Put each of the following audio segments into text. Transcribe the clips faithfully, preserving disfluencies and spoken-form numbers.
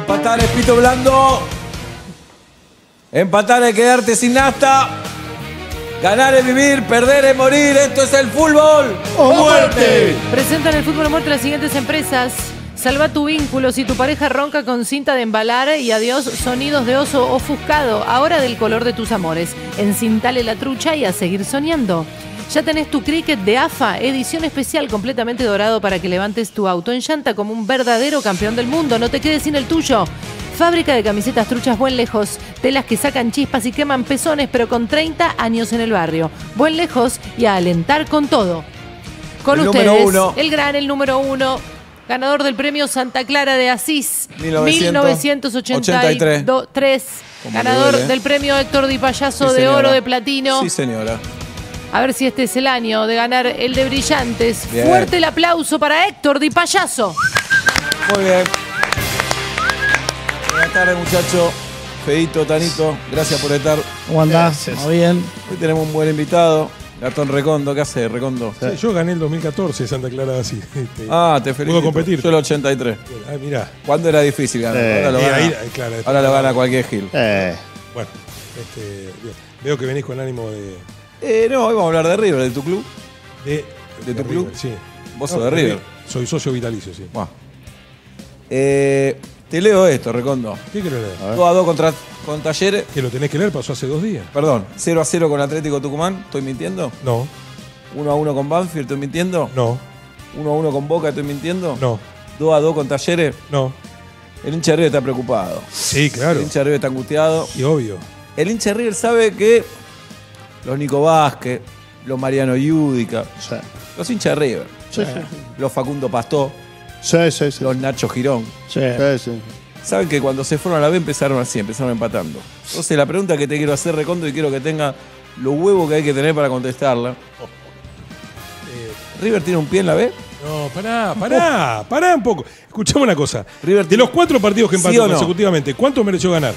Empatar es pito blando. Empatar es quedarte sin nafta. Ganar es vivir, perder es morir. Esto es el fútbol ¡O muerte! Presentan el fútbol o muerte las siguientes empresas. Salva tu vínculo si tu pareja ronca con cinta de embalar y adiós sonidos de oso ofuscado. Ahora del color de tus amores. Encintale la trucha y a seguir soñando. Ya tenés tu cricket de A F A, edición especial completamente dorado para que levantes tu auto en llanta como un verdadero campeón del mundo. No te quedes sin el tuyo. Fábrica de camisetas truchas Buen Lejos. Telas que sacan chispas y queman pezones, pero con treinta años en el barrio. Buen Lejos y a alentar con todo. Con El ustedes, número uno. el gran, el número uno, ganador del premio Santa Clara de Asís, mil novecientos ochenta y tres. Como Ganador duele. del premio Héctor Di Payaso Sí, de señora. oro de platino. Sí, señora. A ver si este es el año de ganar el de Brillantes. Bien. Fuerte el aplauso para Héctor Di Payaso. Muy bien. Buenas tardes, muchachos. Feito, Tanito, gracias por estar. ¿Cómo andás? Gracias. ¿Todo bien? Hoy tenemos un buen invitado. Gastón Recondo, ¿qué hace, Recondo? Sí, yo gané el dos mil catorce Santa Clara así. Este, Ah, te felicito. Puedo competir. Yo el ochenta y tres. Ah, mirá. ¿Cuándo era difícil ganar? Eh, ahora lo y gana, ahí, claro, después- ahora lo gana cualquier Gil. Eh, Bueno, este, bien. Veo que venís con ánimo de. Eh, no, hoy vamos a hablar de River, de tu club. ¿De, ¿De tu club? River, sí. Vos sos de River. Soy socio vitalicio, sí. Buah. Eh, te leo esto, Recondo. ¿Qué querés leer? dos a dos contra con Talleres. Que lo tenés que leer, pasó hace dos días. Perdón, cero a cero con Atlético Tucumán. ¿Estoy mintiendo? No, uno a uno con Banfield. ¿Estoy mintiendo? no, uno a uno con Boca. ¿Estoy mintiendo? no, dos a dos con Talleres. no. El hincha de River está preocupado. Sí, claro. El hincha de River está angustiado. Y obvio. El hincha de River sabe que los Nico Vázquez, los Mariano Yudica, sí. los hinchas de River, Sí, sí. los Facundo Pastó, Sí, sí, sí. los Nacho Girón, Sí, sí. saben que cuando se fueron a la B empezaron así, empezaron empatando. Entonces la pregunta que te quiero hacer, Recondo, y quiero que tenga los huevos que hay que tener para contestarla. ¿River tiene un pie en la B? No, pará, pará, pará un poco. Escuchame una cosa. River De tiene- los cuatro partidos que ¿Sí empató o no? consecutivamente, ¿cuánto mereció ganar?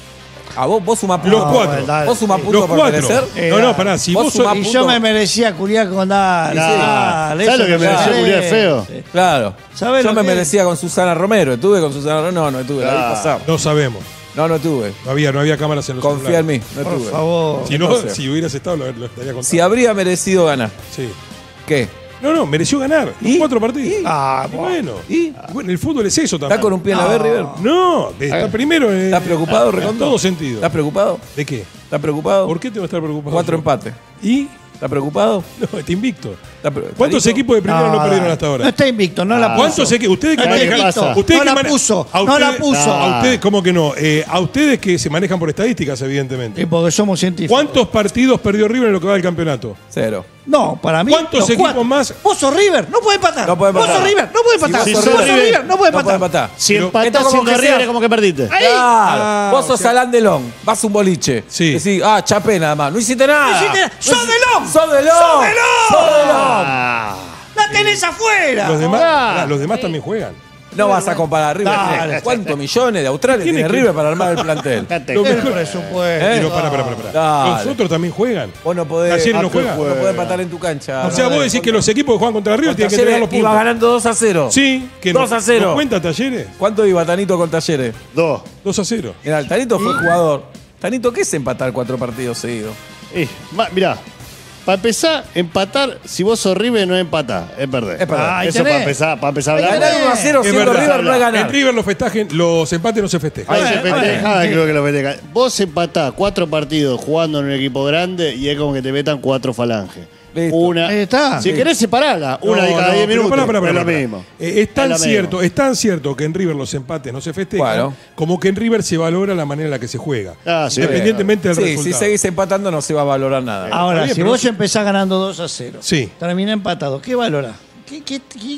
¿A vos, vos sumás Los puntos? cuatro. bueno, dale. ¿Vos sumás Los puntos por cuatro. merecer? Eh, No, no, pará. Si vos vos, sumás sos- Y punto. yo me merecía culiar con dale, Sí, sí. dale, ¿Sabes lo eso que mereció dale. culiar feo? Claro. ¿Sabés Yo lo me que merecía con Susana Romero. ¿Estuve con Susana Romero? No, no estuve. La vi Ah. pasar. no sabemos. No, no estuve. No había, no había cámaras en los Confía en celulares. mí. No Por estuve. favor. Si no, Entonces, si hubieras estado, lo, lo estaría contando. Si habría merecido ganar. Sí. ¿Qué? No, no, mereció ganar. Los ¿Y? cuatro partidos. ¿Y? Ah, Y bueno. ¿Y? Bueno, el fútbol es eso también. ¿Está con un pie en la B, River? No, de- está primero en, ¿Estás preocupado, en Recondo? todo sentido. ¿Estás preocupado? ¿De qué? ¿Estás preocupado? ¿Por qué te va a estar preocupado? Cuatro yo? empates. ¿Y? ¿Estás preocupado? No, está invicto. ¿Estás pre- ¿Cuántos Tanito? equipos de primera no, perdieron dale. hasta ahora? No está invicto, no la puso. ¿Cuántos equipos? Ustedes que No está manejan. invicto. Ustedes No que la mane- puso, a no la ustedes- puso. A ustedes, ¿cómo que no? Eh, a ustedes que se manejan por estadísticas, evidentemente. Y porque somos científicos. ¿Cuántos partidos perdió River en lo que va del campeonato? Cero. No, para mí. ¿Cuántos los equipos cuatro. más? Vos sos River, no puede empatar. No puede Vos empatar. sos River, no puede Si empatar. vos Vos sos sos River, River, no puede No puede empatar. empatar. Si Pero- empatás esto como siendo que River sea- es como que perdiste. Ahí. Claro. Ah, Vos sos o sea- Alán Delón. Vas a un boliche. Sí. Decís, ah, chapé nada más. No hiciste nada. No hiciste nada. ¡Sos hici- Delón! ¡Sos Delón! ¡Sos Delón! ¡Sos Delón! Ah. La tenés afuera. Los demás, Ah. pará, los demás también juegan. No vas a comparar River. Dale. ¿Cuántos millones de australes Tiene tiene que- River para armar el plantel? Fíjate. Lo El mejor- presupuesto. ¿Eh? Pero pará, pará, pará, pará. Dale. Los otros también juegan. Vos no podés, Talleres no ah, juega. no podés empatar en tu cancha. O sea, vos decís que los equipos que juegan contra River tienen que entregar los Talleres iba puntos. ganando dos a cero. Sí, que dos no, a cero. ¿no cuenta Talleres? ¿Cuánto iba Tanito con Talleres? Dos. dos a cero. Mira, el Tanito fue jugador. Tanito, ¿qué es empatar cuatro partidos seguidos? Eh, ma- mirá, para empezar, empatar, si vos sos River no es empatar, es perder. Es perder. Ahí Eso tenés. para empezar, para empezar a hablar. Ganar uno a cero Es siendo verdad. River no es ganar. En River los, festejen, los empates no se festejan. Ahí se Bueno, festeja, bueno, creo que lo festeja. Vos empatás cuatro partidos jugando en un equipo grande y es como que te metan cuatro falanges. Listo. Una. Ahí está. Si Sí. querés separarla, una de No, cada no, diez pero minutos. pará, pará, pará, es lo pará. mismo. Eh, es tan Es lo cierto, mismo. es tan cierto que en River los empates no se festejan, Claro. como que en River se valora la manera en la que se juega. Ah, sí. independientemente del Sí, resultado. si seguís empatando no se va a valorar nada. Ahora, Está bien, si pero vos no- empezás ganando dos a cero, Sí. termina empatado, ¿qué valora? ¿Qué, qué, qué-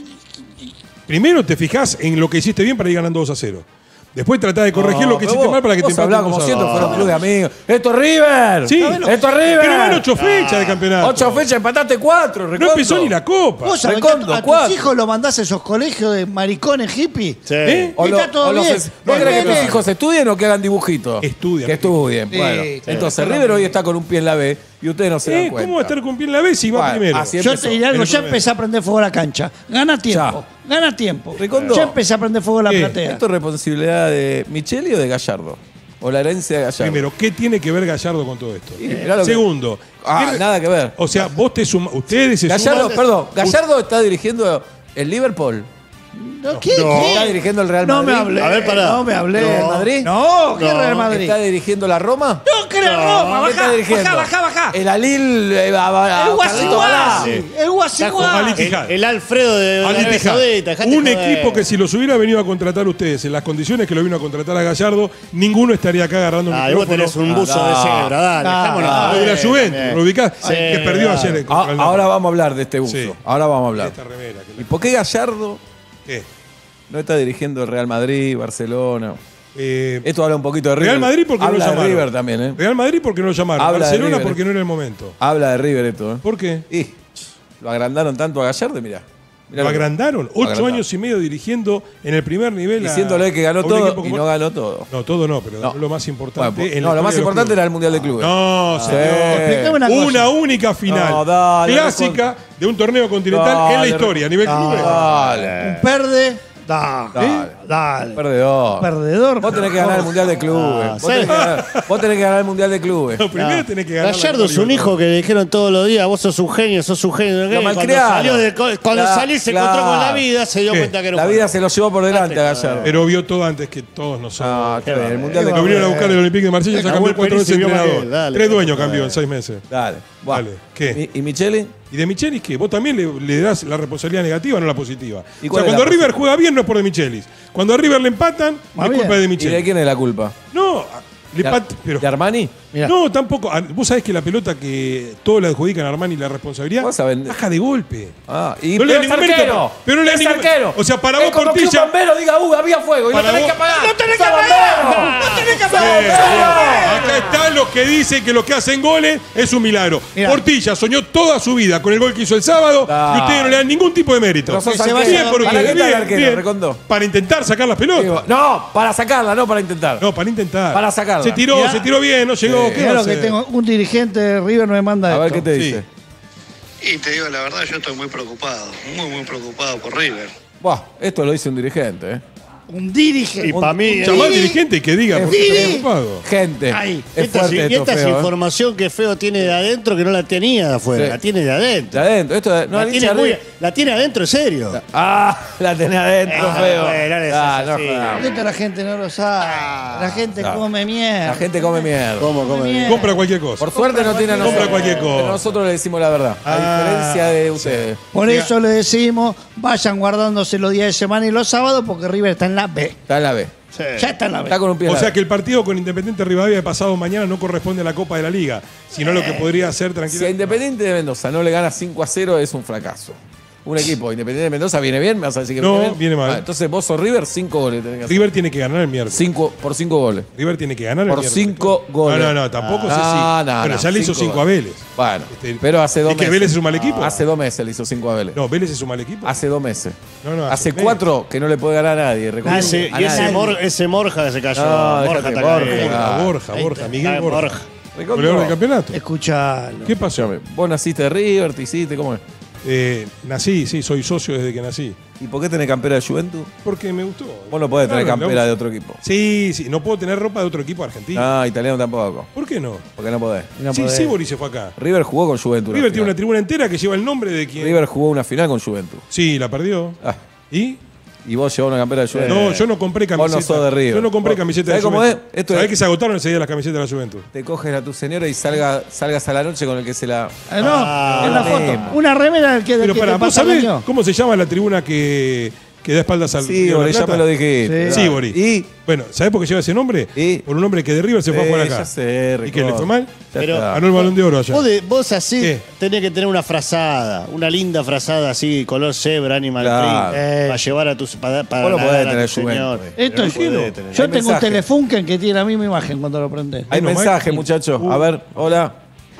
Primero te fijás en lo que hiciste bien para ir ganando dos a cero. Después tratás de corregir No, lo que pero hiciste vos- mal para que te vos hablás empaten como dos a siempre dos. fuera un club de amigos. ¡Esto es River! Sí. ¡Esto es River! Pero van ocho fechas de campeonato. Ocho fechas, empataste cuatro, No Recondo. empezó ni la copa. ¿Vos sabés que Recondo, a, a tus cuatro. hijos lo mandás a esos colegios de maricones hippies? Sí. ¿Eh? O Y lo- está todo o los bien. es- ¿Vos querés que Nene. tus hijos estudien o que hagan dibujitos? Estudian. Que estudien. Sí, Bueno, sí. entonces Sí. River hoy está con un pie en la B y ustedes no se dan Eh, cuenta. ¿Cómo va a estar con pie en la B si va Bueno, primero? así es. Yo empezó. te diré algo, En el ya primer. empecé a prender fuego a la cancha. Gana tiempo. Gana tiempo. Recondo. Ya empecé a prender fuego en la ¿Qué? platea. ¿Esto es responsabilidad de Micheli o de Gallardo? ¿O la herencia de Gallardo? Primero, ¿qué tiene que ver Gallardo con todo esto? Y mirá lo que- Segundo, Ah, ¿qué- nada que ver. o sea, vos te suma, ustedes se Gallardo, suman. perdón, Gallardo está dirigiendo el Liverpool. No, ¿qué? No. ¿Qué? Está dirigiendo el Real No Madrid. me hablé. A ver, pará. No me hablé. ¿El Real Madrid? No, ¿qué No. Real Madrid? ¿Está dirigiendo la Roma? No, que la Roma. ¿Qué está Bajá, dirigiendo? bajá, bajá, bajá. El Alil. eh, a- a- a- El Carlito Balá. Guasiguasi. El Al Guasiguasi. Ittihad. El, el Alfredo de Al Arabia Ittihad. Saudita. dejate Un joder. equipo que si los hubiera venido a contratar ustedes en las condiciones que lo vino a contratar a Gallardo, ninguno estaría acá agarrando un Ah, y vos micrófono. tenés un buzo Ah, de no. cebra, dale. Ah, dejémonos. ah, de la Bien, Juventus, bien. ¿lo ubicás? Sí, que perdió claro. ayer contra Ah, el ahora vamos a hablar de este uso. Sí. Ahora vamos a hablar. Esta remera, que ¿Y la- por qué Gallardo ¿Qué? no está dirigiendo el Real Madrid, Barcelona? Eh, Esto habla un poquito de River. Real Madrid porque no habla lo llamaron. de River también, ¿eh? Real Madrid porque no lo llamaron. Habla de Barcelona River, porque eh. no era el momento. Habla de River esto, ¿eh? ¿Por qué? Y lo agrandaron tanto a Gallardo, mirá. Mirá Lo que- agrandaron. Ocho agrandaron. años y medio dirigiendo en el primer nivel. a- Diciéndole que ganó a un todo equipo y como- no ganó todo. No, todo no, pero No. lo más importante. Bueno, en la no, lo historia más de los importante clubes. era el Mundial de Clubes. No, señor. Explícame una cosa. Una única final No, dale, clásica de un torneo continental en la Dale, historia, a nivel clubes. Dale. Un perde. Da. Dale. ¿Eh? Dale. Perdedor. Perdedor. Vos tenés que ganar el Mundial de Clubes. Ah, vos, tenés que ganar, vos tenés que ganar el Mundial de Clubes. No, primero tenés que ganar. la Gallardo es Copa un hijo que le dijeron todos los días, vos sos un genio, sos un genio. Lo cuando malcriaron. salió de co- cuando Claro, salió se claro. encontró con la vida, se dio ¿Qué? cuenta que era un La genio. vida se lo llevó por delante a Gallardo. Pero vio todo antes que todos nosotros. No, está bien, el Mundial de Lo Clubes. vinieron a buscar el Olympique de Marsella, ya Acabó cambió el cuatro veces Peris y vio entrenador. Maguel, dale, Tres dale. dueños cambió en seis meses. Dale. Buah. Dale, ¿qué? ¿Y, y Micheli? ¿Y de Michelis qué? Vos también le, le das la responsabilidad negativa, no la positiva. ¿Y O cuál sea, es cuando la River positiva? juega bien no es por de Michelis. Cuando a River le empatan, Más es culpa bien. de ¿Y de Michelis. quién es la culpa? No, le ¿De, pat- pero, ¿De Armani? Mirá. no, tampoco. Ah, Vos sabés que la pelota que todos le adjudican a Armani la responsabilidad, Vos sabés- baja de golpe. Ah, y No le pero da es ningún mérito, arquero. pero no le da es ningún- arquero. o sea, para es vos, como que un Portilla- bombero diga, uh, había fuego y lo Para tenés vos- que apagar. ¡No tenés que ¡Sos apagar! bombero! ¡No tenés que ¡Sos apagar! bombero! Acá están los que dicen que los que hacen goles es un milagro. Mirá. Portilla soñó toda su vida con el gol que hizo el sábado Dale. y ustedes no le dan ningún tipo de mérito. Pero sos Que se arquero. vaya Bien por a- ¿Para ustedes, qué está el bien, arquero, bien. Recondo? Para intentar sacar las pelotas. Digo, No, para sacarla, no para intentar. No, para intentar. Para sacarla. Se tiró, Mirá. se tiró bien, no llegó. Sí. ¿Qué va a Claro que hacer? tengo un dirigente de River me manda A ver esto. qué te Sí. dice. Y te digo la verdad, yo estoy muy preocupado, muy, muy preocupado por River. Buah, esto lo dice un dirigente, ¿eh? Un dirigente. Y para mí, Llamá al Diri- dirigente y que diga por qué está preocupado. Gente. Ahí. Es esta, fuerte y esto, esta es feo, ¿eh? información que Feo tiene de adentro que no la tenía de afuera, Sí. la tiene de adentro. De adentro. Esto de- no, la, el tiene hincha muy- River- la tiene adentro, en serio. Ah, la tenés adentro, Ah, feo. bueno, no le Ah, seas no así. jodas. Esto la gente no lo sabe. La gente No. come mierda. La gente come mierda. ¿Cómo, cómo? Mierda. Compra cualquier cosa. Por suerte no tiene a Compra nosotros. cualquier cosa. Pero nosotros le decimos la verdad. A Ah, diferencia de ustedes. Por Diga- eso le decimos, vayan guardándose los días de semana y los sábados porque River está en la B. Está en la B. Sí. Ya está en la B. Está con un pie en O la sea B. que el partido con Independiente Rivadavia de pasado mañana no corresponde a la Copa de la Liga, sino a lo que podría ser Si a tranquilo. Independiente de Mendoza no le gana cinco a cero, es un fracaso. Un equipo, Independiente de Mendoza, ¿viene bien? ¿Me vas a decir que No, viene bien? viene mal. Ah, entonces vos sos River, cinco goles tenés que hacer. River tiene que ganar el miércoles. Cinco, por cinco goles. River tiene que ganar el Por miércoles. cinco goles. No, no, no, tampoco sé si. Ah, no, Pero no, ya le hizo cinco cinco a goles. Vélez. Bueno, Este, pero hace dos ¿y que meses. Vélez es un mal equipo? Hace dos meses le hizo cinco a Vélez. No, Vélez es un mal equipo. Hace dos meses. No, no, hace hace cuatro que no le puede ganar a nadie. recuerdo. Ese- A y ese, nadie. Mor- ese Morja que se cayó. No, Borja déjate, está Borja. caído. Borja, Ah. Borja, Ahí Borja, está, Miguel está Borja. Borja. Recondo. Goleador del campeonato. Escuchalo. ¿Qué pasó? Escuchame, vos naciste de River, te hiciste, ¿cómo es? Eh, nací, sí, soy socio desde que nací. ¿Y por qué tenés campera de Juventus? Porque me gustó. Vos no podés tener Claro, campera la de uso. otro equipo. Sí, sí, no puedo tener ropa de otro equipo argentino. Ah, italiano tampoco. ¿Por qué no? Porque no podés. No sí, podés. Sibori se fue acá. River jugó con Juventus. River una tiene una final. tribuna entera que lleva el nombre de quien. River jugó una final con Juventus. Sí, la perdió. Ah, ¿Y? y vos llevás una campera de Juventus. No, yo no compré Vos camiseta. no sos de River. Yo no compré Vos- camiseta de ¿sabés cómo Juventus. es? Esto ¿Sabés es- que se agotaron enseguida las camisetas de la Juventus? Te coges a tu señora y salga, salgas a la noche con el que se la. Ah, no, Ah, en la la foto. misma. Una remera del que, del Pero que para, te ¿vos pasa el sabés año. cómo se llama la tribuna que, que da espaldas al Sí, Río de la Bori, ya Plata? me lo dijiste. Sí. Sí, Bori. Y. Bueno, ¿sabés por qué lleva ese nombre? ¿Y? Por un hombre que de River se fue a Eh, jugar acá. ya sé, ¿Y qué, le fue mal? Ya Pero- está. Ganó el balón de oro allá. Vos, de- vos así ¿Qué? tenés que tener una frazada, una linda frazada así, color zebra, animal Claro. print, Eh. para llevar a tus para, para Vos lo nadar podés a tener, tu señor. Juventus. Esto Pero es no podés giro. tener. Yo Hay tengo mensaje. un Telefunken que tiene la misma imagen cuando lo prendés. Hay Uno, mensaje, Mike. muchachos. Uh. A ver, hola.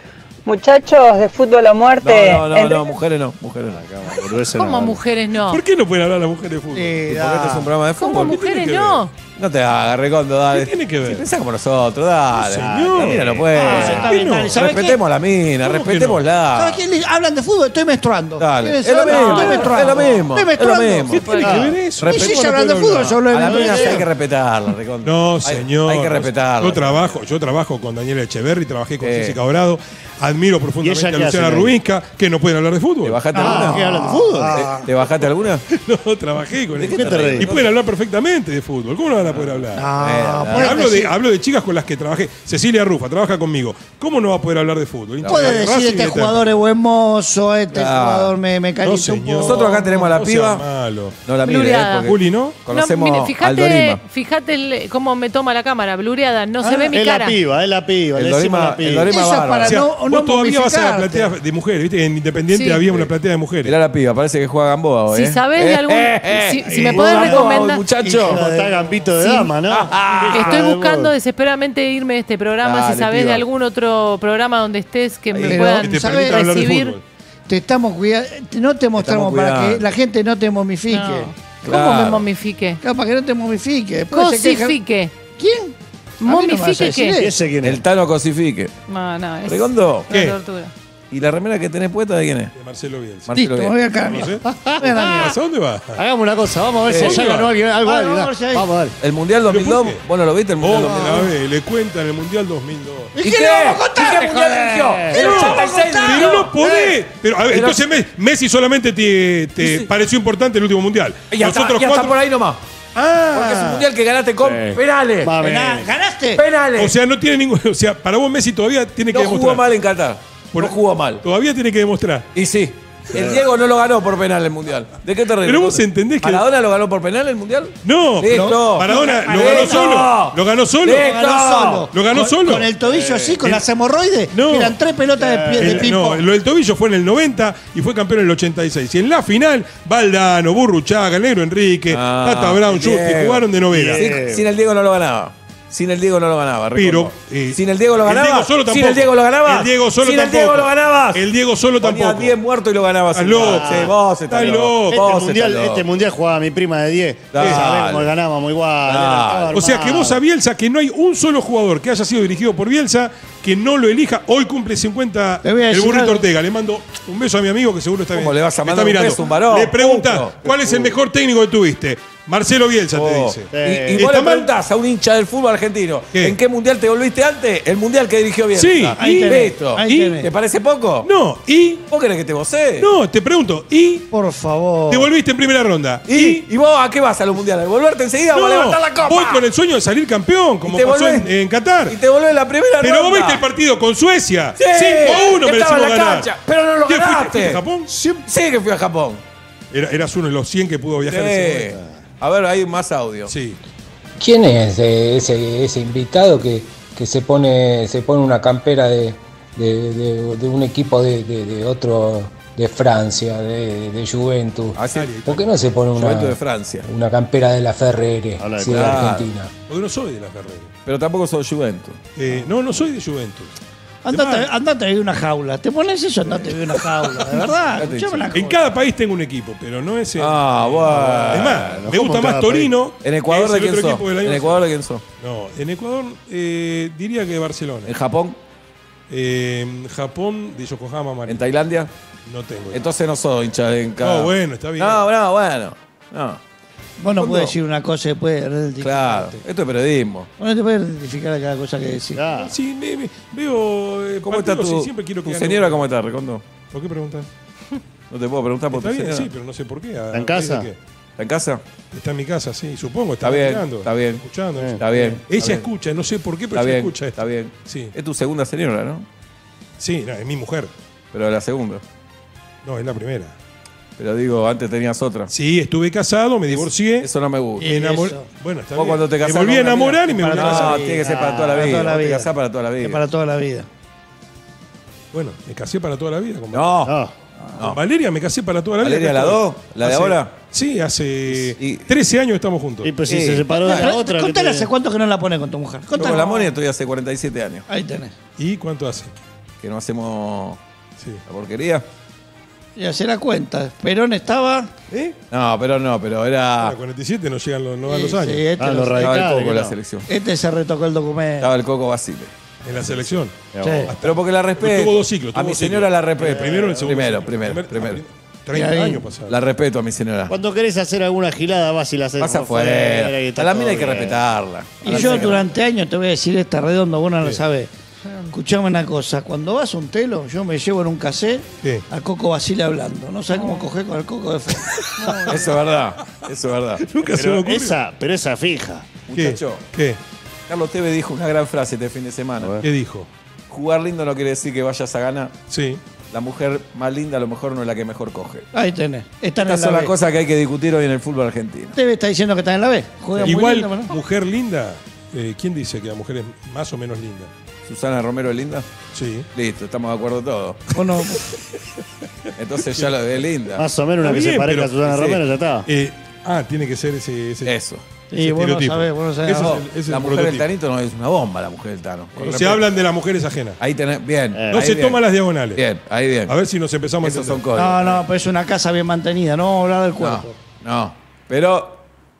Muchachos de fútbol o muerte. No, no, no, en- no, mujeres no, mujeres no. ¿Cómo mujeres no? ¿Por qué no pueden hablar las mujeres de fútbol? ¿Y por qué este es un programa de ¿Cómo fútbol? mujeres que no? No te hagas, Recondo, dale. ¿Qué tiene que ver? Si pensás como nosotros, dale. señor. La mina no puede. Ah, está bien, dale, ¿sabes qué? Respetemos a la mina, ¿Cómo que respetémosla. ¿Sabes quién? Hablan de fútbol, estoy menstruando. Dale. ¿Quieres Es lo saber? mismo, Estoy es menstruando. lo mismo, Estoy es lo menstruando. mismo. ¿Qué tiene que ver eso? Y si Respeto se no hablan de puede fútbol, hablar. yo hablo A la de mina fútbol. hay que respetarla, Recondo. No, Hay- señor. Hay que respetarla. Yo trabajo, yo trabajo con Daniela Echeverri, trabajé con Sí. Jessica Dorado. Admiro profundamente ella a qué Luciana hacen ahí? Rubinska, que no pueden hablar de ¿Te fútbol. bajaste Ah, alguna? ¿qué hablan de fútbol? ¿Te, te bajaste alguna? No, trabajé con ¿De qué ellos. te reís? Y pueden hablar perfectamente de fútbol. ¿Cómo no van a poder hablar? Ah, Eh, puedes hablo, de, decir- hablo de chicas con las que trabajé. Cecilia Rufa trabaja conmigo. ¿Cómo no va a poder hablar de fútbol? Puedes Racing decir y este de jugador es buen mozo, este Claro. jugador me, me No, calienta un señor. poco. Nosotros acá tenemos a la No sea piba. malo. No la mire, Blureada. ¿eh? Porque Juli, ¿no? conocemos no, mire, a fíjate, Aldorima. fíjate el- cómo me toma la cámara, blureada. No se ve mi Es cara. la piba, es la piba. El Le decimos Dorima- la piba. el Dorima Eso es bárbaro. para O sea, no, vos no todavía vas a la momificarte. platea de mujeres, ¿viste? En Independiente Sí. había una platea de mujeres. Mirá la piba, parece que juega Gamboa hoy, Si ¿eh? sabés de algún. si, si me podés Gamboa, recomendar. muchacho. Como está Gambito de Sí. dama, ¿no? Estoy buscando desesperadamente irme de este programa. Dale, si sabés piba. de algún otro programa donde estés que me Pero, puedan te ¿sabés? permita hablar de recibir. fútbol. Te estamos cuidando, no te mostramos para cuidando. que la gente no te momifique. No. Claro. ¿Cómo me momifique? Claro, para que no te momifique. Después se queja- Cosifique. ¿Quién? A mí no me vas a ¿Momifique decir qué? eso. ¿Ese quién es? El Tano cosifique. No, no, es Recondo, una ¿Qué? tortura. ¿y la remera que tenés puesta de quién es? De Marcelo Bielsa. Marcelo Listo, me Bielsa. voy acá. No sé. Ven a mí. ¿Hasta dónde va? Hagamos una cosa, vamos a ver Eh, si ya ¿dónde ganó va? alguien algo. Ah, dale, vamos, dale. ya ahí. Vamos, dale. ¿El Mundial dos mil dos? ¿Pero por qué? ¿Vos no lo viste el Mundial dos mil dos? Otra vez, le cuentan el Mundial dos mil dos. ¿Y qué le vamos a contar? ¿Y qué Mundial dirigió? ¿Qué le vamos a contar? Pero no podés. Pero, a ver, Pero- entonces Messi, Messi solamente te, te Sí. pareció importante el último mundial. Y ya, está, Nosotros ya está cuatro. por ahí nomás. Porque es un Ah. mundial que ganaste con Sí. penales. Mami. Penal, ¿Ganaste? Penales. O sea, no tiene ningún. O sea, para vos Messi todavía tiene que no demostrar. jugó mal en Qatar. Por- No jugó mal. Todavía tiene que demostrar. Y sí. El Diego no lo ganó por penal el mundial. ¿De qué te ríes? Pero vos entendés que- ¿Maradona lo ganó por penal el mundial? No, Listo. no, Maradona lo Listo. ganó solo. Lo ganó solo. Listo. Lo ganó solo. ¿Lo ganó Con- solo? Con el tobillo así, con el- las hemorroides. No. que eran tres pelotas de, pie, de El- ping no, pong. lo del tobillo fue en el noventa y fue campeón en el ochenta y seis. Y en la final, Valdano, Burruchaga, el Negro Enrique, Ah, Tata Brown, Justi, Diego. jugaron de novela. Sin, sin el Diego no lo ganaba. Sin el Diego no lo ganaba. Pero, recuerdo. eh, sin el Diego lo el ganaba. Diego solo Sin tampoco. el Diego lo ganaba. El Diego solo Sin tampoco. el Diego lo ganabas. El Diego solo Ponía tampoco. diez muertos y lo ganabas. Estás loco. Sí, vos estás Estás loco. loco. Este Vos mundial, estás loco. este mundial jugaba mi prima de diez. Dale. Sabemos que ganábamos igual. Dale. era todo O sea que armado. vos a Bielsa, que no hay un solo jugador que haya sido dirigido por Bielsa que no lo elija. Hoy cumple cincuenta Te voy a el decir burrito algo. Ortega. Le mando un beso a mi amigo que seguro está ¿Cómo bien. le vas a me mandar está un mirando. beso a un varón? Le pregunta, Puto. ¿cuál es el mejor técnico que tuviste? Marcelo Bielsa te Oh. dice. Y, y ¿Está vos le mal? preguntás a un hincha del fútbol argentino, ¿Qué? ¿en qué mundial te volviste antes? El mundial que dirigió Bielsa. Sí, Ahí y- tenés, Listo. ahí ¿Y? tenés. ¿Te parece poco? No, y. ¿Vos querés que te vocé? No, te pregunto, ¿y? Por favor. Te volviste en primera ronda. ¿Y? ¿Y vos a qué vas a los mundiales? ¿A volverte enseguida o a No, levantar la copa? voy con el sueño de salir campeón, como Y te pasó en, volvés- en Qatar. Y te volvés la primera Pero ronda. vos viste el partido con Suecia. Sí, cinco a uno estaba merecimos en la ganar. cancha, pero no lo ¿Qué fuiste? ganaste. ¿Fuiste a Japón? Sí que fui a Japón. Era- eras uno de los cien que pudo viajar en ese Sí. momento. A ver, hay más audio. Sí. ¿Quién es eh, ese, ese invitado que, que se pone se pone una campera de, de, de- de un equipo de, de- de otro de Francia, de, de Juventus? Ah, sí. ¿Por qué no se pone una, Juventus de Francia. una campera de la Ferrere, Habla de si de claro. Argentina? Porque no soy de la Ferreri. Pero tampoco soy Juventus. Eh, no, no soy de Juventus. Andate, andate a vivir una jaula. ¿Te pones eso? Andate a vivir una jaula. De verdad. Ya te Escuchame una En cosa. cada país tengo un equipo, pero no es en. Ah, bueno. Es más, me ¿cómo gusta en más cada Torino. ¿En Ecuador que de es el quién otro sos? equipo del año ¿En Ecuador de quién sos? No, en Ecuador eh, diría que Barcelona. ¿En Japón? Eh, en Japón, de Yokohama Marinos. ¿En Tailandia? No tengo. Entonces no soy hincha de en cada... No, bueno, está bien. No, no, bueno. No. Vos no ¿Cuándo? podés decir una cosa y después identificarte. Claro, esto es periodismo. Vos no te puedes identificar a cada cosa que decís. Claro. Sí, me- me- veo. eh, ¿Cómo está partidos tu, y siempre quiero tu que señora? gane. ¿Cómo está, Recondo? ¿Por qué preguntas? No te puedo preguntar por Está tu bien, señora. sí, pero no sé por qué. ¿A en raíz de casa? qué? ¿Está en casa? Está en mi casa, sí, supongo. Está Está bien, mirando, está bien. Escuchando. Está bien. Ella está bien. escucha, no sé por qué, pero Está ella bien, escucha esto. está bien. Sí, Es tu segunda señora, ¿no? sí, no, es mi mujer. Pero la segunda. No, es la primera. Pero digo, antes tenías otra. Sí, estuve casado, me divorcié. Eso no me gusta. me enamoré. eso. Bueno, está Vos bien. cuando te casás me volví a con una enamorar y me mina, volví a para casar. No, toda la tiene que ser vida. para toda la Para vida. toda la Vos te vida. casás para toda la vida. Es para toda la vida. Bueno, me casé para toda la vida. Con No. No. Con Valeria me casé para toda la vida. ¿Valeria Acá la estoy. dos? ¿La de Hace- ahora? Sí, hace Y- trece años estamos juntos. Y pues si Sí. se separó de la Pero, otra. ¿qué Contale te- hace cuánto que no la pones con tu mujer. Yo Contale. con la Moni estoy hace cuarenta y siete años. Ahí tenés. ¿Y cuánto hace? que no hacemos Sí. la porquería. Ya se la cuenta. Perón estaba. ¿Eh? No, pero no, pero era. A la cuarenta y siete no llegan los, no van los Sí, años. sí, este, Ah, lo- los Estaba el radicales. Coco en la no. selección. este se retocó el documento. Estaba el Coco Basile. En la selección. Sí. Pero porque la respeto. Tuvo dos ciclos. A tuvo mi dos señora ciclos. la respeto. El primero y el segundo. Primero, ciclo. primero, Primer- primero. ah, treinta Y ahí- años pasaron. La respeto a mi señora. Cuando querés hacer alguna gilada, vas y la haces. Pasa por afuera. y está A la todo mina hay que bien. respetarla. Y yo durante años te voy a decir esta redondo, vos no lo sabés. Escuchame una cosa, cuando vas a un telo, yo me llevo en un cassette ¿Qué? a Coco Basile hablando. No sabés cómo coger con el Coco de fondo. Eso es verdad. Eso es verdad. Nunca se me Pero ocurrió. esa, pero esa fija. ¿Qué? Muchacho, ¿Qué? Carlos Tevez dijo una gran frase este fin de semana. ¿Qué dijo? Jugar lindo no quiere decir que vayas a ganar. Sí. La mujer más linda a lo mejor no es la que mejor coge. Ahí tenés. Están Estas en la son las B. cosas que hay que discutir hoy en el fútbol argentino. Tevez está diciendo que está en la B. Juega muy Igual, lindo, pero no. mujer linda. eh, ¿Quién dice que la mujer es más o menos linda? Susana Romero es linda. Sí. Listo, estamos de acuerdo todos. Vos no- Entonces ya lo de linda. Más o menos una Está que se bien, parezca a pero- Susana sí. Romero, ya está. Eh, ah, tiene que ser ese. ese Eso. Y ese vos no estereotipo. sabés, vos no sabés. Ese No, es el, ese es La el mujer del prototipo. Tanito no es una bomba, la mujer del Tano. Con Cuando se respeto. hablan de las mujeres ajenas. Ahí tenés. Bien. Eh. No ahí se bien. toman las diagonales. Bien, ahí bien. A ver si nos empezamos Esos a son entender. códigos. No, no, pero es una casa bien mantenida, no vamos a hablar del No, cuerpo. no. Pero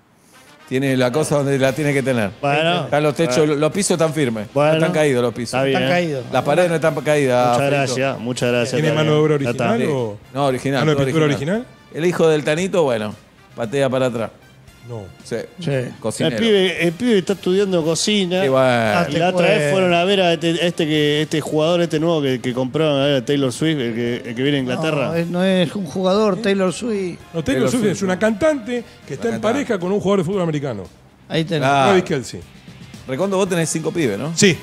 tiene la cosa donde la tiene que tener. Bueno. Están los techos, los pisos están firmes. Bueno. No están caídos los pisos. Está bien. Están caídos. Las paredes no están caídas. Muchas Frito. gracias, muchas gracias. ¿Tiene está mano de bien. obra Ya está. original Sí. o...? No, original. ¿Mano de todo pintura original? El hijo del Tanito, bueno, patea para atrás. No. Sí. Sí. El Cocinero. pibe, el pibe está estudiando cocina. Y bueno. Ah, Y la otra Pues- vez fueron a ver a este, este, que, este jugador, este nuevo que, que compraron a ver a Taylor Swift, el que, el que viene a Inglaterra. No, es- no es un jugador, Taylor Swift. No, Taylor Taylor Swift Swift, es una no. cantante que está en cantante. pareja con un jugador de fútbol americano. Ahí tenés. Ah. Travis Kelce. Recondo, vos tenés cinco pibes, ¿no? Sí.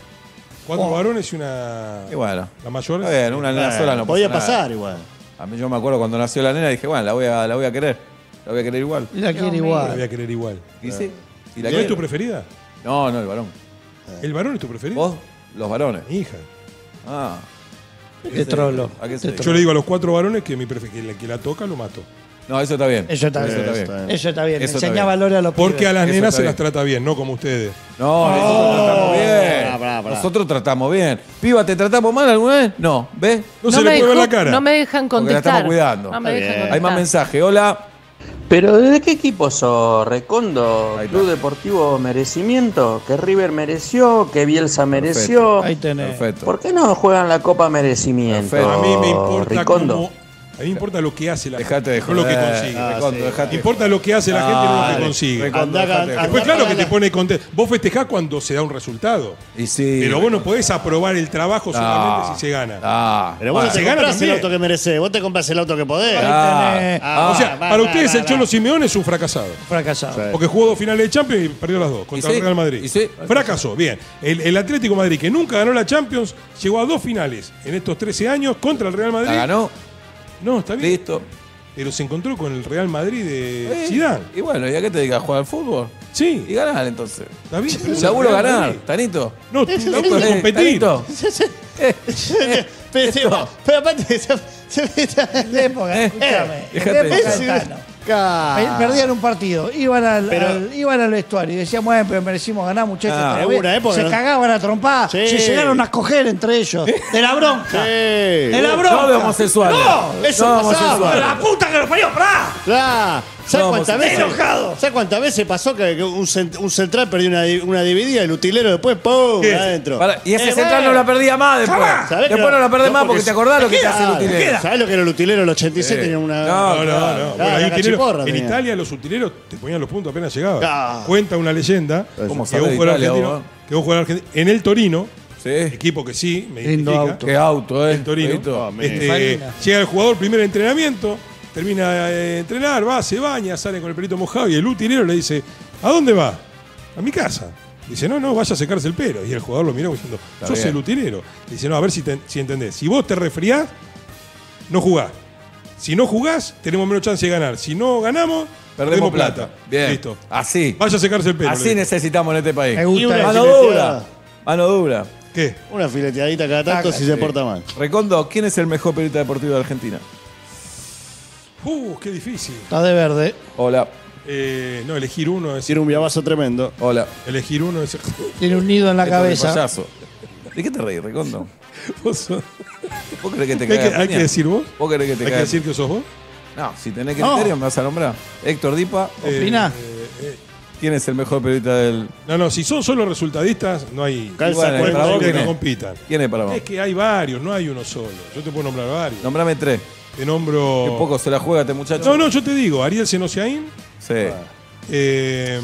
Cuatro Oh. varones y una... Y bueno. La mayor. Está bien, una nena Bueno, sola no podía pasa nada. pasar igual. A mí yo me acuerdo cuando nació la nena dije, bueno, la voy a, la voy a querer. La voy a querer igual. Y la quiere La igual. voy a querer igual. ¿Y sí? ¿Y la ¿No es tu quiero? preferida? No, no, el varón. ¿El varón es tu preferido? ¿Vos? Los varones. Mi hija. Ah. Qué trolo. ¿A qué Qué se dedica? Yo le digo a los cuatro varones que mi prefe- que la que la toca lo mato. No, eso está bien. Eso está Eso bien. está bien. Está bien. Eso está bien. Eso está Enseñá bien. valores a los Porque pibes. a las Eso nenas está se bien. las trata bien, no como ustedes. No, nosotros tratamos bien. Pará, pará, pará. Nosotros tratamos bien. Piba, ¿te tratamos mal alguna vez? No. ¿Ves? No, se le puede ver la cara. no me dejan Porque la contestar. estamos cuidando. No me Está dejan bien. contestar. Hay más mensajes. Hola. Pero ¿desde qué equipo sos, Recondo? Ahí está. Club Deportivo Merecimiento, que River mereció, que Bielsa mereció. Ahí tenés. Perfecto. ¿Por qué no juegan la Copa Merecimiento? Perfecto. A mí me importa Ricondo. cómo- a mí me importa lo que hace la Dejate de gente, no lo que joder. consigue. Ah, Recondo, sí. dejate Me de importa lo que hace la gente, no lo que Dale, consigue. Recondo, Andá, dejate de andá. Después, joder. claro que te pone contento. Vos festejás cuando se da un resultado. Y sí. Pero vos no podés aprobar el trabajo solamente si se gana. Ah. Pero vos Bueno, no te se gana compras el también. auto que mereces, vos te compras el auto que podés. Ah. tenés. Ah, O sea, va, para va, ustedes va, el va. Cholo Simeone es un fracasado. Fracasado. Sí. Porque jugó dos finales de Champions y perdió las dos contra ¿Y sí? el Real Madrid. ¿Y sí? Fracasó, bien. El, el Atlético de Madrid, que nunca ganó la Champions, llegó a dos finales en estos trece años contra el Real Madrid. La ganó. No, está bien. Listo. Pero se encontró con el Real Madrid de Eh, Zidane. Y bueno, ¿y a qué te dedicas? ¿A jugar al fútbol? Y Sí, ganar entonces. está bien. pero es Tu el laburo Real ganar, Madrid. Tanito. No, tu laburo es Eh, competir. Tanito. Pero, Esto. pero aparte, se, se, De época, Eh, escúchame. dejate En de época joder. del Tano. Ca- Pe- Perdían un partido, iban al, Pero- al- iban al vestuario y decían, bueno, pero merecimos ganar, muchachos. Ah, está hubo bien". una época, se ¿no? cagaban a trompar, Sí. se llegaron a coger entre ellos. De la bronca. Sí. De la bronca. No de homosexuales. No, eso no pasaba. homosexuales. ¡La puta que lo parió! ¡Pará! Ah, ¿sabes No, cuántas vos- veces? enojado. ¿Sabes cuántas veces pasó que, que un, cent- un central perdió una, di- una dividida, el utilero después, ¡pum! ¿Qué? adentro? Pará, y ese Eh, central bueno. no la perdía más después. Jamás. ¿Sabés que Después no la perdés más porque porque te acordás lo que te queda, hace el utilero. queda. ¿Sabés lo que era el utilero en el ochenta y siete? Sí. Tenía una. No, No, no, no. Claro, Bueno, hay la utileros- cachiporra en tenía. Italia los utileros te ponían los puntos apenas llegabas. Ah. Cuenta una leyenda ¿Cómo que sabés un de jugador Italia, argentino, vos? que un jugador argentino en el Torino, Sí. equipo que sí, me Lindo identifica, auto. Qué auto, eh. el Torino. Benito. Ah, me- Este, Farina. llega el jugador primer entrenamiento, termina de entrenar, va, se baña, sale con el pelito mojado y el utilero le dice, ¿a dónde va? A mi casa. Dice, no, no, vaya a secarse el pelo. Y el jugador lo miró diciendo, Está sos bien. el utilero. Dice, no, a ver si, te- si entendés. Si vos te resfriás, no jugás. Si no jugás, tenemos menos chance de ganar. Si no ganamos, Perdemos plata. Bien. Listo. Así. Vaya a secarse el pelo. le Así dijo. necesitamos en este país. Me gusta Y una eso. Mano fileteada. dura. Mano dura. ¿Qué? Una fileteadita cada tanto Taca, si se sí. porta mal. Recondo, ¿quién es el mejor periodista deportivo de Argentina? Uh, qué difícil. Está de verde. Hola. Eh, no, elegir uno es. Tiene un viabazo tremendo. Hola. Elegir uno es. Tiene un nido en la Esto del cabeza. payaso. ¿De qué te reís, Recondo? Vos sos- ¿Vos crees que te ¿Hay, cae que, a hay que piña? decir vos? ¿Vos querés que te ¿Hay que caiga? decir que sos vos? No, si tenés criterio me vas a nombrar. Héctor Dipa, ¿Opina? Eh, eh, ¿quién es el mejor periodista del...? no, no, si son solo resultadistas, no hay. Calza Bueno, cuerpo, para vos, que ¿quién no es? compitan. ¿Quién es para vos? Es que hay varios, no hay uno solo. Yo te puedo nombrar varios. Nombrame tres. Te nombro. Qué poco se la juega este muchacho. No, no, yo te digo, Ariel Senosiaín, Sí, eh,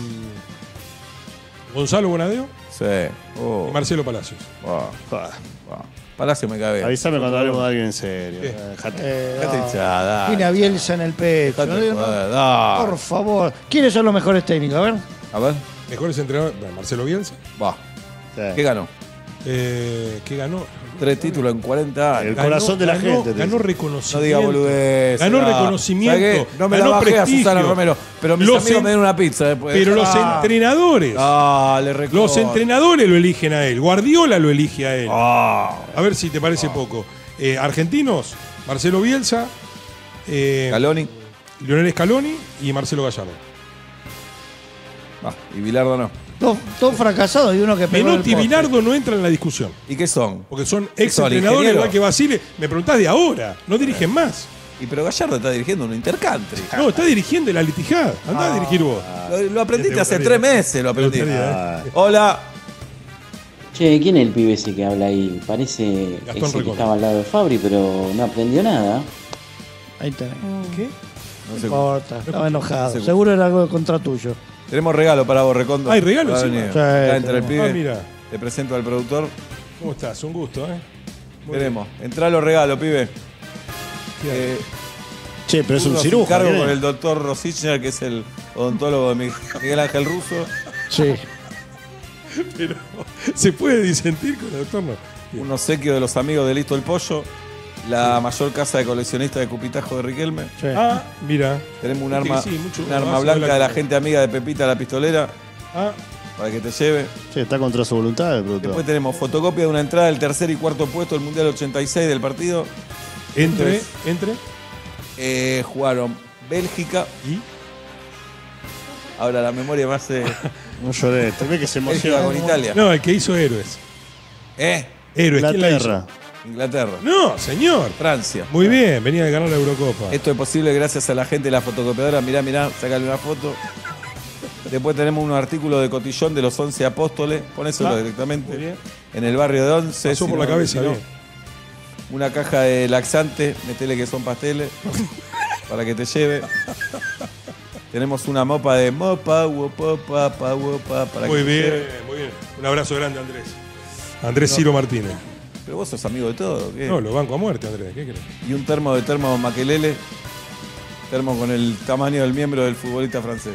Gonzalo Bonadeo sí. Oh, y Marcelo Palacios. wow, Ah, wow. Palacio me cae bien. Avísame cuando hablemos de alguien en serio. ¿Qué? Eh, dejate. Eh, Dejate no. hinchar, dale. Tiene a Bielsa en el pecho. Dejate ¿no? joder, dale. Por favor. ¿Quiénes son los mejores técnicos? A ver. A ver, Mejores entrenadores. Bueno, Marcelo Bielsa. va. Sí. ¿Qué ganó? Eh, ¿Qué ganó? Tres títulos en cuarenta años. El corazón de la ganó- gente, te Ganó dice. reconocimiento. No diga boludez. Ganó ah. reconocimiento. ¿Sabés qué? No me ganó la bajé prestigio. a Susana Romero. Pero mis Los amigos en- me dieron una pizza después. Pero los Ah. entrenadores. Dale, recontra. Los entrenadores lo eligen a él. Guardiola lo elige a él. Ah. A ver si te parece poco. Eh, argentinos, Marcelo Bielsa, eh, Caloni. Lionel Scaloni y Marcelo Gallardo. Ah, y Bilardo no. Dos, dos fracasados y uno que pegó Menotti y el poste. Bilardo no entran en la discusión. ¿Y qué son? Porque son ¿Qué ex son, entrenadores ingeniero? igual que Basile. Me preguntás de ahora. No dirigen más. Y pero Gallardo está dirigiendo un intercountry. No, está dirigiendo la Litijada. Andá Ah. a dirigir vos. Lo, lo aprendiste Te hace gustaría. tres meses, lo aprendí. Te gustaría, Ah, Hola. Che, ¿quién es el pibe ese que habla ahí? Parece Gastón ese que Recondo. estaba al lado de Fabri, pero no aprendió nada. Ahí tenés. ¿Qué? No No sé. importa. Estaba enojado. Seguro. Seguro era algo contra tuyo. Tenemos regalo para vos, Recondo. ¿Hay regalo Va a encima? venir. Sí, Acá entra el tenemos. pibe. Ah, mira. Te presento al productor. ¿Cómo estás? Un gusto, ¿eh? Muy Tenemos. Entrá a los regalos, pibe. bien. Eh, che, pero es un uno sin cirujano. cargo ¿quién con es? el doctor Rosichner, que es el odontólogo de Mi- Miguel Ángel Russo. Sí. Pero, ¿se puede disentir con el doctor? No. Bien. Un obsequio de los amigos de Listo el Pollo. La mayor casa de coleccionistas de Cupitajo de Riquelme. sí. Ah, mira. Tenemos un Viste que arma, sí, mucho- un arma más blanca habla de la que- gente amiga de Pepita la Pistolera Ah, para que te lleve. Che, está contra su voluntad el productor. Después tenemos fotocopia de una entrada del tercer y cuarto puesto del Mundial ochenta y seis del partido. entre, Entonces- entre. Eh, jugaron Bélgica. Y. Ahora la memoria me hace. No lloré. Te ves que se Bélgica emociona. con Italia. No, el que hizo Héroes. ¿Eh? Héroes, ¿quién la hizo? Inglaterra. Inglaterra. No, señor. Francia. Muy bien, venía de ganar la Eurocopa. Esto es posible gracias a la gente de la fotocopiadora. Mirá, mirá, sacale una foto. Después tenemos un artículo de Cotillón de los once apóstoles. Ponéselo Ah, directamente. muy bien. En el barrio de Once. Pasó si por no- la cabeza, si no, bien. Una caja de laxante. Metele que son pasteles. Para que te lleve. Tenemos una mopa de mopa, wopopa, pa, wopa, para Muy que te bien, lleve. muy bien. Un abrazo grande, Andrés. Andrés Ciro Martínez. Pero vos sos amigo de todo. ¿qué? No, lo banco a muerte, Andrés. ¿Qué crees? Y un termo de termo maquelele. Termo con el tamaño del miembro del futbolista francés.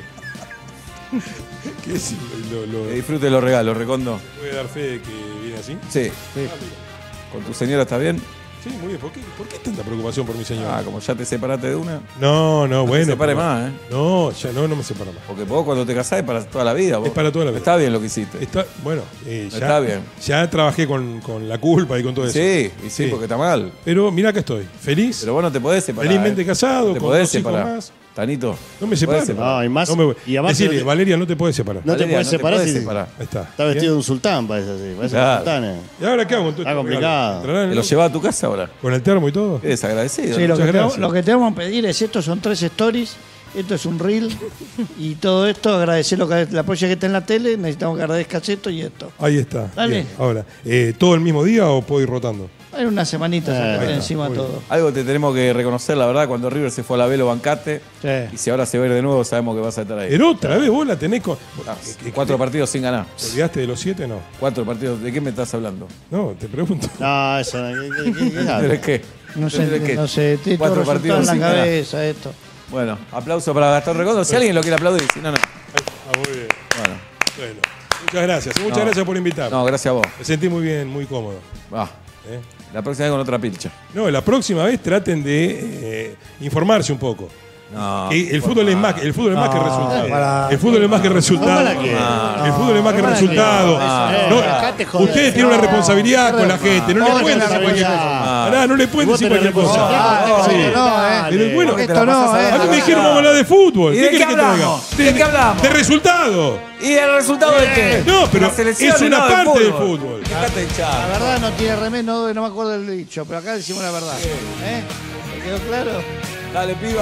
¿Qué es? Lo, lo- Que disfrute los regalos, Recondo. ¿Puede dar fe de que viene así? Sí. ¿Con tu señora está bien? Sí, muy bien. ¿Por qué, ¿Por qué tanta preocupación por mi señora? Ah, como ya te separaste de una. No, no, bueno. te separe pero- más, ¿eh? No, ya no, no me separo más. Porque vos cuando te casás es para toda la vida. Vos. Es para toda la vida. Está bien lo que hiciste. Está, bueno, eh, ya, Está bien. ya trabajé con, con la culpa y con todo eso. Sí, y sí, Sí. porque está mal. Pero mira que estoy. Feliz. Pero vos no te podés separar. Felizmente ¿eh? casado, Te con podés dos hijos separar. más. Tanito. No me te separo. podés separar. No, y más. No me voy. y además Decirle, no te- Valeria, no te puedes separar. No te Valeria, puedes separar podés si- separar. Ahí está. Está vestido de un sultán, parece así. Parece Claro. un sultán. eh. ¿Y ahora qué hago con todo Está esto? complicado. ¿Entrará en ¿Te el- lo llevas a tu casa ahora? ¿Con el termo y todo? Qué desagradecido. Sí, ¿no? lo que, Muchas te, gracias. lo que te vamos a pedir es estos son tres stories, esto es un reel y todo esto, agradecer lo que la apoyo que está en la tele, necesitamos que agradezcas esto y esto. Ahí está. Dale. Bien. Ahora, eh, ¿todo el mismo día o puedo ir rotando? Hay unas semanitas Eh, acá ahí está, encima muy bien. todo. Algo te tenemos que reconocer, la verdad, cuando River se fue a la Velo Bancate. Sí. Y si ahora se va a ir de nuevo, sabemos que vas a estar ahí. Pero otra vez vos la tenés con. Ah, ¿Qué- Cuatro qué- partidos sin ganar. ¿Te olvidaste de los siete? No. Cuatro partidos. ¿De qué me estás hablando? No, te pregunto. No, eso no. ¿Qué, qué- qué habla? ¿De qué? No sé, ¿De qué? no sé, tiene todo Cuatro resultado partidos en la sin ganar. cabeza esto. Bueno, aplauso para Gastón Recondo. Si alguien lo quiere aplaudir, si no, no. Ah, muy bien. Bueno, Bueno, muchas gracias. Muchas No. gracias por invitarme. no, gracias a vos. Me sentí muy bien, muy cómodo. Va. ¿eh? La próxima vez con otra pilcha. No, la próxima vez traten de eh, informarse un poco. No, Que el fútbol es más, el fútbol es más que No, resultado. para- El fútbol es más que resultado. ¿Cómo la quiere? El fútbol es más que No, resultado. no, No, dejate joder. ustedes tienen una No, responsabilidad no, con la gente. No le no, pueden decir no, cualquier no, cosa. no. Pará, no le pueden Vos decir tenés cualquier cosa. responsabilidad. Sí. No, Pero eh. bueno, Porque te Esto la no, pasás eh. a mí me hablando. dijeron vamos a hablar de fútbol. ¿Y ¿Qué de qué querés que te hablamos? diga? ¿De qué hablamos? De resultado. ¿Y el resultado de qué? No, pero Las selecciones, es una no, parte del fútbol. Dejate de echar. La verdad no tiene remedio, no, no me acuerdo del dicho, pero acá decimos la verdad. ¿Eh? ¿Me quedó claro? Dale, piba.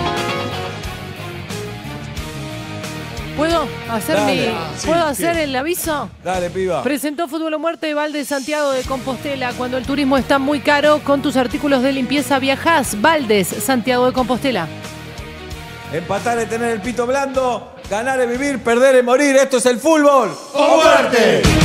¿Puedo hacer, Dale. mi, Ah, sí, ¿puedo sí. hacer el aviso? Dale, piba. Presentó Fútbol o Muerte Valde Santiago de Compostela. Cuando el turismo está muy caro, con tus artículos de limpieza viajás. Valdes, Santiago de Compostela. Empatar es tener el pito blando, ganar es vivir, perder es morir. Esto es el fútbol. ¡O muerte!